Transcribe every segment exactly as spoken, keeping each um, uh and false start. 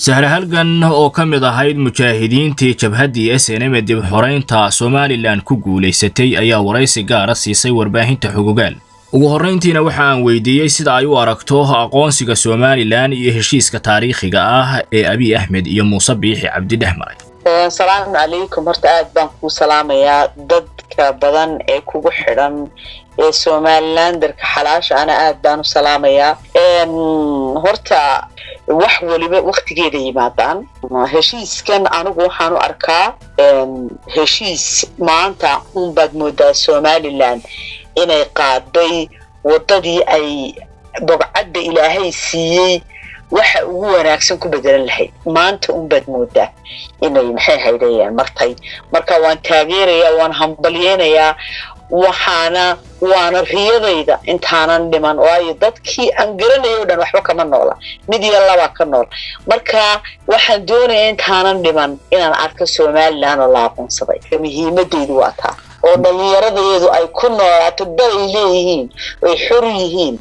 sahra halgan oo ka mid ahayd mujaahidiintii jabhaddii S N M ee dib xoreynta Somaliland ku guuleysatay ayaa waraysi gaar ah siisay warbaahinta Xogogaal. ugu horreyntiina waxa aan weydiiyay sida ay u aragto aqoonsiga Somaliland iyo heshiiska taariikhiga ah ee Abiy Ahmed iyo Muuse Biixi Cabdi dhexmaray. Salaamu calaykum, horta aad baan ku salaamayaa dadka badan ee kugu xidhan ee Somaliland darka xalaasha ana aad baan u salaamayaa. een horta wax waliba waqtigeeda yimaadaan heshiiskan anigu waxaan u arkaa een heshiis maanta un baad moodaa Somaliland inay qaaday wadadii ay bogcadda Ilaahay siiyay waxa ugu wanaagsan ku bedelan lahayd maanta un baad moodaa inay maxay haydayaan martay marka waan taageerayaa waan hambalyeeyaa waxaana waana riyadayda intaanan dhiman waayo dadkii aan garanayo dhan waxba kama noola mid iyo laba ka nool marka waxaan doonayaa intaanan dhiman inaan arko Somaliland oo la aqoonsaday muhiimadeedu waa taa oo dhalinyaradeedu ay ku noolaato dal leeyihiin oo xor yihiin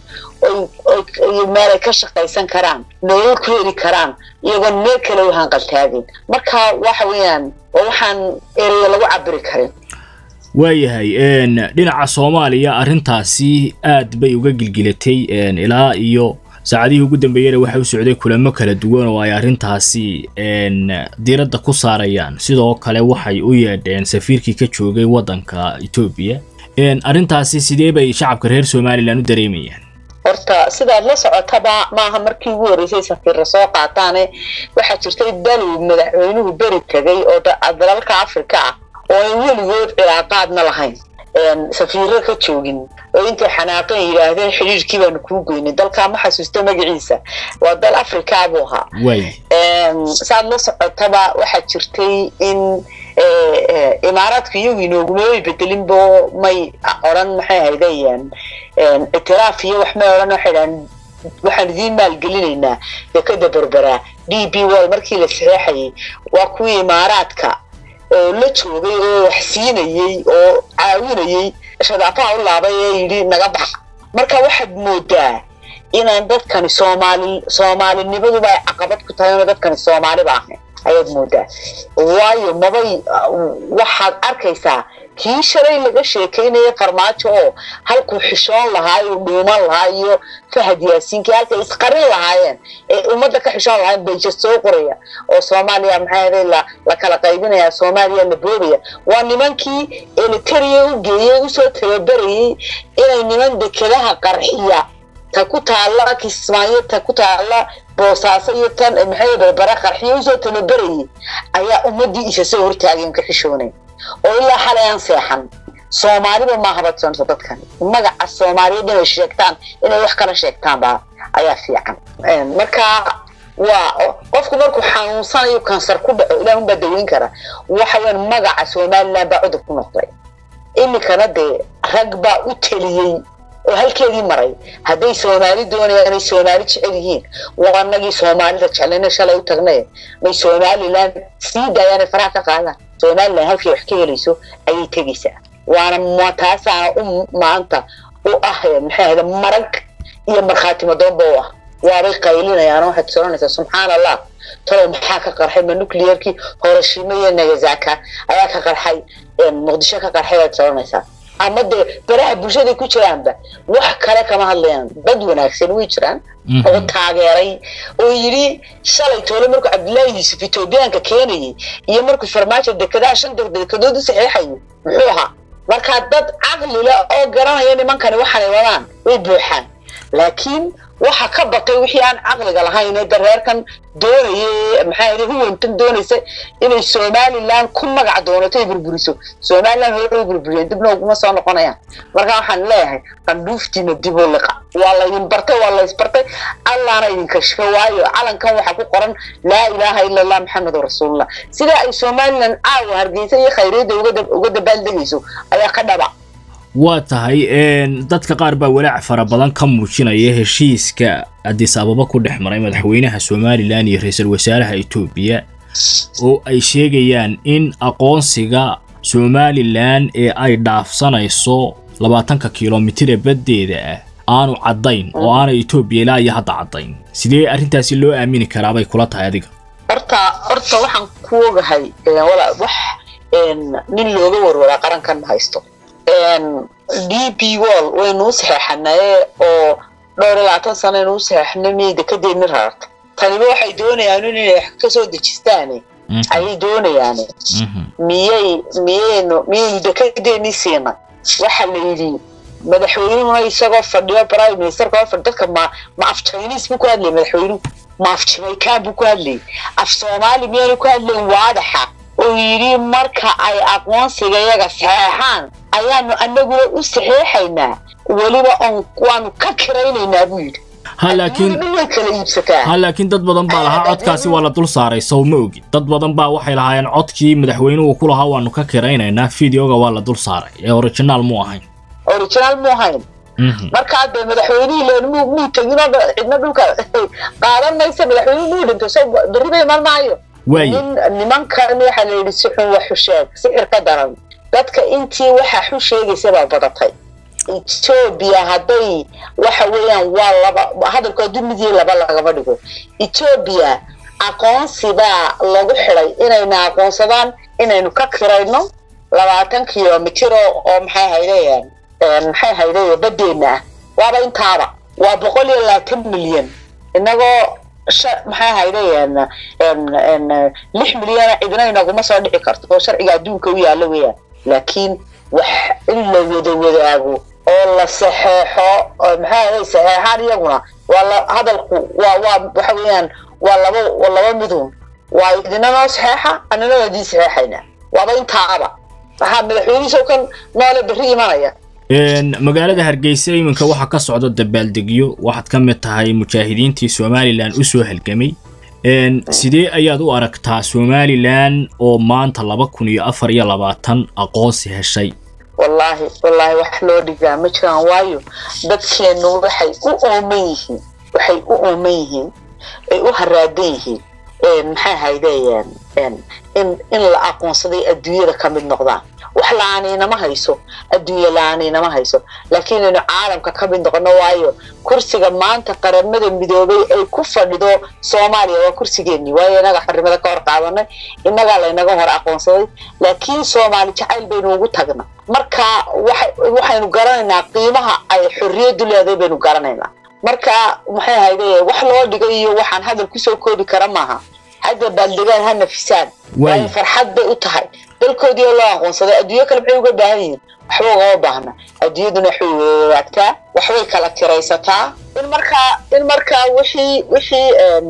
oo meel ka shaqaysan karaan nolol ku heli karaan iyagoo meel kale waxaan qaltaagin marka waxa weeyaan waxaan ereyo lagu cabiri karin waayahay een dhinaca Soomaaliya arintaasi aad bay uga gilgilatay een ilaa iyo saacadihii ugu dambeeyay waxa uu socday kulamo kala duwan oo ay arintaasi een diiradda ku saarayaan sidoo kale waxay u yeedheen safiirkii ka joogay wadanka Ethiopia een arintaasi sidee bay shacabka reer Somaliland u dareemayaan horta sida la socotaba maaha markii ugu horeysay safiir soo qaataane waxa jirtay dal madaxweynuhu bari tagay oo dalalka Afrika oo weligood cilaaqaadna lahayn een safiirka ka joogin oo inta xanaaqan yiraahdeen xiriirkii baan ku goynay dalka ma xasuusto magaciisa waa dal Afrika buu ahaa een saad la socotaba waxa jirtay in ee imaaraadka iyagu inoogu bedelin boo may oran maxay haydayaan een itiraaf iyo wax ma oran waxaan waxaan idin maal gelinaynaa dekada Berbera D P World markii la saxeexay waa kuwii imaaraadka oo la joogay oo wax siinayay oo caawinayay shaqada u laabay yiri naga bax marka waxaad moodaa inaan dadkan Soomaali Soomaalinimadu ay caqabad ku tahay dadkan Soomaali baa ayaad moodaa waayo mabay waxaad arkaysaa kii shalay laga sheekeynay farmaajo oo halku xishoon lahaay oo dhuuman lahaay iyo Fahad Yaasiin kii halka isqarin lahaayeen ee umada ka xishoon lahayn bay soo qoraya oo Soomaaliya maxay la la kala qaybinaya Soomaaliya la boobaya waa nimankii elitariya u geeyay u soo tababarayay inay niman dekadaha qarxiya ta ku taala Kismaayo ta ku taala boosaaso iyo tan maxay Berbera qarxiyo u soo tababarayay ayaa umadii isa soo hortaageen ka xishoonay oo ilaa xalayaan seexan Soomaaliba ma habadsan dadkan magaca Soomaaliyeed ay sheegtaan inay wax kala sheegtaan ba ayaa fiican marka waa qofku markuu xanuunsanayo kansar ku dhaco ilaa uu badaweyn kara waxa weyn magaca Somaliland baa cudub ku noqday imikana de ragba u taliyay oo halkeedii maray haday Soomaali doonayaan inay Soomaali jecel yihiin waanagii Soomaalida jecelna shalay u tagnay may Somaliland sii daayaan faraha ka qaadaan Somaliland halkii wax ka helayso ayay tagaysaa waana mootaasa um maanta oo ah maxay marag iyo marxaati madoobo ah waa qaylinayaan waxa tsiranaysa subhanallah tolo maxaa ka qarxay nuclearkii Hiroshima iyo Nagasaki ayaa ka qarxay Muqdisho ka qarxay tsiranaysa ama de baraha bulshada ku jiraanba wax kale kama hadlayaan dad wanaagsan way jiraan oo taageeray oo yiri shalay toole markuu Cabdullaahi Yuusuf Etoobiyaanka keenay iyo markuu farmaajo dekada shan dekedood saxeexay muxuu ahaa marka dad aqli leh oo garanaya nimankani waxay wadaan way buuxaan laakiin waxa ka batay wixii aan aqliga lahayn ee dareerkan doonayay maxay huwantan doonaysa inay Somaliland ku magac doonato burburiso Somaliland hore burburiyo dibna ugu soo noqonayaan marka waxaan leeyahay qanduuftiina dib u liqa wala in bartay wala isbartay allahna idin kashfo waayo calankan waxa ku qoran la ilaaha illa allah muhammadur rasuulullah sida ay Somaliland aaw hargeysa iyo khayriida uga uga dabaaldegayso ayaa ka dhaba waa tahay een dadka qaar baa walaac fara badan ka muujinaya heshiiska Addis Ababa ku dhexmaray madaxweynaha Somaliland iyo ra'iisul wasaaraha Ethiopia oo ay sheegayaan in aqoonsiga Somaliland ee ay dhaafsanayso labaatanka kiiloomitir badeeda ah aanu cadayn oo aan Ethiopia ilaa iyo hadda cadayn sidee arintaasi loo aamini karaa bay kula tahay adiga horta horta waxaan ku ogahay wala wax een nin looga warwara qarankan haysto een D P Wall waynu saxaxnay oo dhowr iyo labaatan sano inuu saxaxnay meeyda ka deemin raarta tani waxay doonayaan inay ka soo dejistaan ay doonayaan miyay miyayno miyayda ka deemisina waxa la yiri madaxweynuhu isagoo fadhiyo prime minister ka fadhka ma ma af Chinese ku hadlay madaxweynuhu ما في شيء كان بقولي الصومالي مينو كله واضحة ويري مركا أي أقوان سجايا صحيحان أيانو أنا أقول أستحيحنا ولما أنقوان ككرين نبيد هلكن هلكن dad badan baa lahaa codkaasi waa la dul saaray Soomaaliga dad badan baa waxay lahaayeen codkii madaxweynuhu ku lahaa waanu ka kiraynaynaa fiidiyoga waa la dul saaray ee original mu ahayn original mu ahayn marka aad madaxweynaha leenu mu tagina cidna dhulka qaadanaysa madaxweynuhu dhinto soo daribay marnaayo nimankan waxa la yiri si xun wax u sheeg sicir ka daran dadka intii waxa xu sheegaysa baa badatay Ethiopia haday waxa weeyaan waa laba hadalka dumidii laba laga dhigo Ethiopia aqoonsiba lagu xiray inayna aqoonsadaan inaynu ka kirayno labaatan kiiloomitir oo maxay haydayaan maxay haydayeen badeena waaba intaaba waa boqol iyo labaatan milyan inagoo maxay haydayeen en lix milyan cidina inaguma soo dhici karto oo sharciga adduunka u yaala weeyaan laakiin wax in la wada wadaago oo la saxeexo maxay saxeexan iyaguna wala hadalku waa waa waxa weeyaan waa laba laba midun waa idina noo saxeexa anana wadii saxeexayna waaba intaaba waxa madaxweynuhu kan noole bari imanaya een magaalada Hargeysa iminka waxa ka socdo dabaaldegyo waxaad ka mid tahay mujaahidiintii Somaliland u soo halgamay een sidee ayaad u aragtaa Somaliland oo maanta laba kun iyo afar iyo labaatan aqoonsi heshay wallahi wallahi wax loo dhigaa ma jiraan waayo dadkeenu waxay u ooman yihiin waxay u ooman yihiin ay u haraadan yihiin ee maxay haydayeen in in la aqoonsaday adduunyada ka mid noqdaan wax laanina ma hayso adduunyo laanina ma hayso laakiin inuu caalamka ka mid noqono waayo kursiga maanta qaramada midoobay ay ku fadhido Soomaaliya waa kursigeeni waayo inaga xarimada ka hor qaadanay inaga la inaga hor aqoonsaday laakiin Soomaali jacayl baynu ugu tagnaa marka waxaynu garanaynaa qiimaha ay xorriyadu leedahay baynu garanaynaa marka maxay haydee wax loo dhigay iyo waxaan hadal ku soo koobi kara maaha hadda baldegaan ha nafisaan way farxad bay u tahay dalkoodii loo aqoonsaday adduunyo kale waxay uga baahan yihiin waxba uga baahna adduunyaduna waxay wadaagtaa waxay kala tiraysataa in marka in marka wixii wixii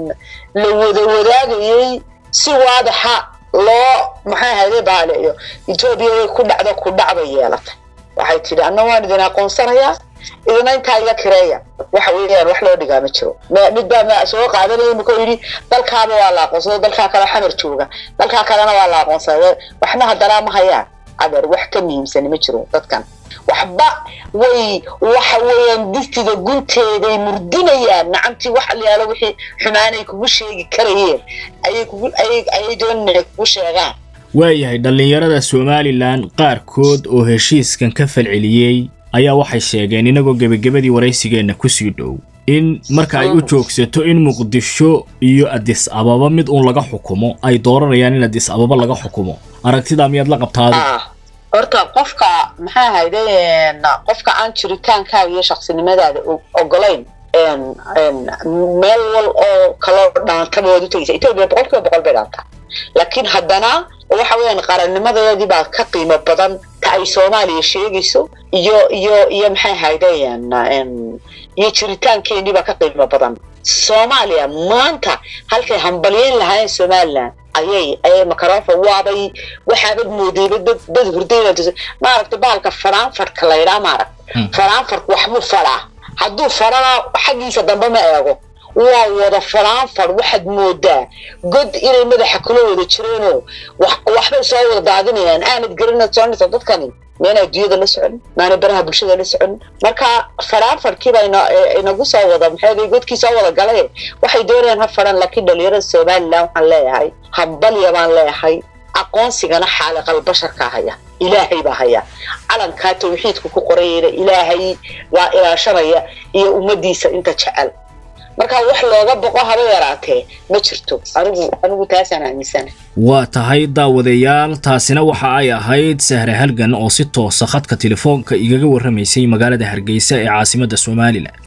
la wada wadaagayay si waadaxa loo maxay haydee baaleeyo Ethiopia way ku dhacdo ku dhacba yeelatay waxay tiri anna waan idin aqoonsanayaa idina inta iga kireeya waxa weeyaan wax loo dhigaa ma jiro mid baa ma soo qaadanay ma ku yiri dalkaaba waa la aqoonsaday dalka kale xamar jooga dalka kalena waa la aqoonsaday waxna hadana ma hayaan adeer wax ka muhiimsan ma jiro dadkan waxba way waxa weeyaan distiga gunteeda murdinayaan nacanti waxa la yaalo wixii xumaanay kugu sheegi karayeen ayay kugu ayay ayay doonayaan kugu sheegaan waayahay dhalinyarada Somaliland qaarkood oo heshiiskan ka falceliyay ayaa waxay sheegeen inagoo gabagabadii waraysigeena ku sii dhow in marka ay u joogsato in Muqdisho iyo Addis Ababa mid uun laga xukumo ay dooranayaan in Addis Ababa laga xukumo aragtida miyaad la qabtaado horta qofka maxay haydeen qofka aan jiritaanka iyo shakhsinimadaada ogolayn een een meel wal oo kala dhaantaboodu tagay Itoobiya boqolkiiba boqol bay dhaantaa laakiin haddana waxa weeyaan qarannimadeedii baa ka qiimo badan ka ay Soomaaliya sheegayso iyo iyo iyo maxay haydeen een iyo jiritaankeedii baa ka qiimo badan Soomaaliya maanta halkay hambaliyeen lahayn Somaliland ayay ayay makaroofa waabay waxaad moodeeyay dad dad hurdayna ma aragtay baalka Frankfurt la yiraahdo ma arag Frankfurt waxbu fara hadduu farana xaqiisa dambe ma eego waa wada Frankfurt waxad moodaa god inay madaxa kula wada jireen waxba soo wada daadinayaan aanad garina soonaysa dadkani meena adduunyada la socon maana baraha bulshada la socon marka Frankfurt kibayna inagu soo wada maxay godkii soo wada galay waxay doonayaan ha faran laakiin dhalinyarada Soomaaliland waxaan leeyahay hambaliya baan leeyahay aqoonsigana xaalaqal basharka haya ilaahay baa haya calanka tawxiidku ku qorayna ilaahay waa ilaashanaya iyo ummadiisa inta jecel marka wax looga boqo haba yaraatee ma jirto anigu anigu taasana aaminsan waa tahay daawadayaal taasina waxa ay ahayd Sahre Halgan oo si toos ah khadka telefoonka igaga warramaysay magaalada Hargeysa ee caasimadda Soomaaliland.